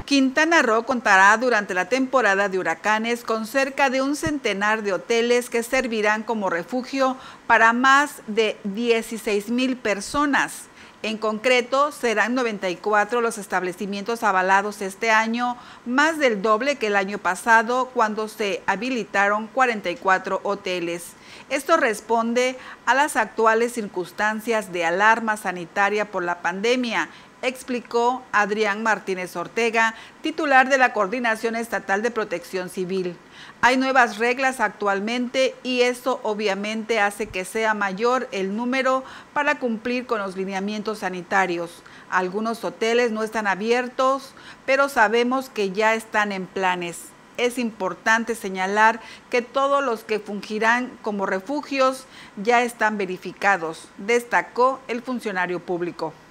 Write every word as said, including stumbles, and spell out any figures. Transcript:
Quintana Roo contará durante la temporada de huracanes con cerca de un centenar de hoteles que servirán como refugio para más de dieciséis mil personas. En concreto, serán noventa y cuatro los establecimientos avalados este año, más del doble que el año pasado, cuando se habilitaron cuarenta y cuatro hoteles. Esto responde a las actuales circunstancias de alarma sanitaria por la pandemia, explicó Adrián Martínez Ortega, titular de la Coordinación Estatal de Protección Civil. Hay nuevas reglas actualmente y esto obviamente hace que sea mayor el número para cumplir con los lineamientos sanitarios. Algunos hoteles no están abiertos, pero sabemos que ya están en planes. Es importante señalar que todos los que fungirán como refugios ya están verificados, destacó el funcionario público.